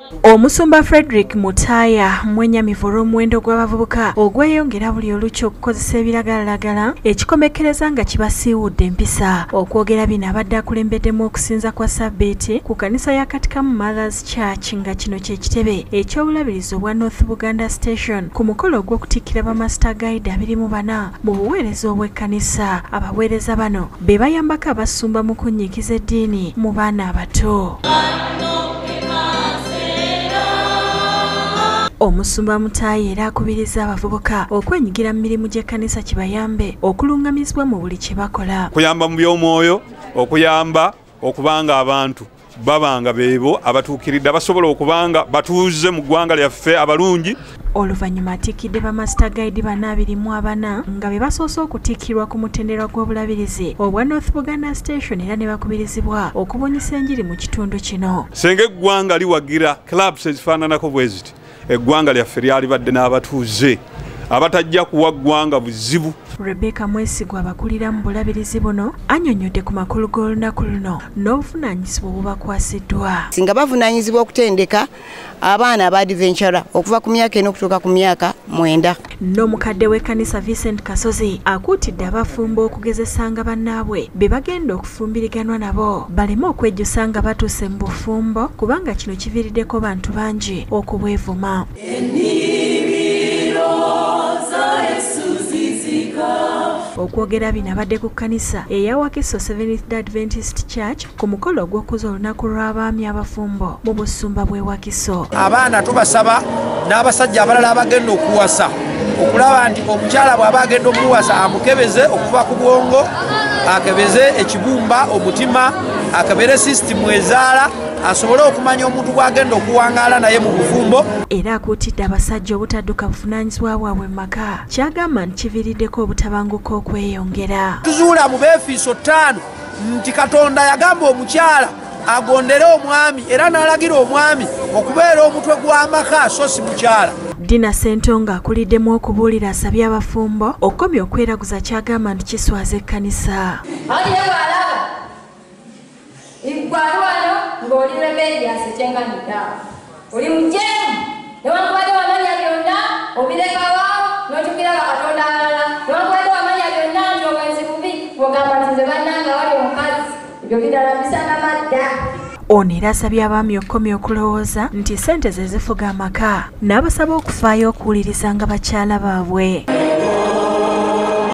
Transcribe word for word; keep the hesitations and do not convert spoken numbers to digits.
Omusumba Frederick Mutaya mwenyamivu olw'omuwendo gw'abavubuka ogweyongera buli olukya okukozesa ebiragalalagala ekikomekereza nga kibasiiwudde empisa. Okwogera bino abadde akulembeddemu okusinza kwa Sabbiiti ku kanisa ya Katikamu Mothers Church nga kino kye kitebe eky'obulabirizi obwa North Buganda Station ku mukolo ogw'okutikkira ba Master Guide abiri mu bana mu buweereza obw'ekkanisa. Abaweereza bano be bayambako abasumba mu kunnyikiza eddiini mu baana abato. Omusumba Mutaya era akubiriza abavubuka okwenyigira mu mirimu gy'ekkanisa kibayambe okulungamizibwa mu buli kye bakola. Kuyamba mu by'omwoyo, okuyamba okubanga abantu babanga beebo abatuukiridde abasobola okubanga batuuze mu ggwanga lyaffe abalungi. Oluvannyuma atiikidde ba Master Guide bana abiri mu abana nga be basoose okutiikirwa ku mutendera gw'obulabirizi obwa North Buganda Station era ne bakubirizibwa okubunyisa enjiri mu kitundu kino. Senga eggwanga liwagira clubs ezifaananako bwe ziti eggwanga lyaffe lyalibadde n'abatuuze abatajja kuwa ggwanga buzibu. Rebecca Mwesigwa abakulira mu bulabirizi buno annyonnyodde ku makulu g'olunaku luno n'obuvunaanyizibwa obubakwasiddwa. Singa bavunaanyizibwa okutendeka abaana aba Adventure okuva ku myaka eno okutuuka ku myaka mwenda. N'omukadde w'ekkanisa Vincent Kasozi akuutidde abafumbo okugezesanga bannaabwe be bagenda okufumbiriganwa nabo baleme okwejjusa nga batuuse mu bufumbo kubanga kino kiviiriddeko bantu bangi okubwevuma. Okwogera bino abadde ku kkanisa eya Wakiso Seventh-day Adventist Church ku mukolo ogw'okuza olunaku lw'abaami abafumbo mu busumba bw'e Wakiso. Abaana tubasaba n'abasajja abalala abagenda okuwasa okulaba nti omukyala bw'aba agenda omuwasa amukebeze okuva ku bwongo, akebeze ekibumba, omutima, akebere sisitimu ezaala asobole okumanya omuntu gw'agenda okuwangaala naye mu bufumbo. Era akuutidde abasajja obutadduka buvunaanyizibwa bwabwe mu maka kyagamba nti kiviiriddeko obutabanguko okweyongera. Tuzuula mu beefiiso ttaano nti Katonda yagamba omukyala agondere omwami era n'alagira omwami okubeera omutwe gw'amaka so si mukyala. Dina Sentonga akuliddemu okubuulira asabye abafumbo okukomya okweraguza kyagamba nti kiswaza ekkanisa. Igwalwano ng'oli rebellious ekyenganidda oli mujemu newankubadde wamanya byonna obireka waawo n'ojjukira bakatonda alala newankubadde wamanya byonna nti omwenzi bubi ogamba nti nze bannanga wali omukazi ebyo bitalambisa n'amadda. Ono era asabye abaami okukomya okulowooza nti ssente ze zifuga amaka n'abasaba okufaayo okuwuliriza nga bakyala baabwe.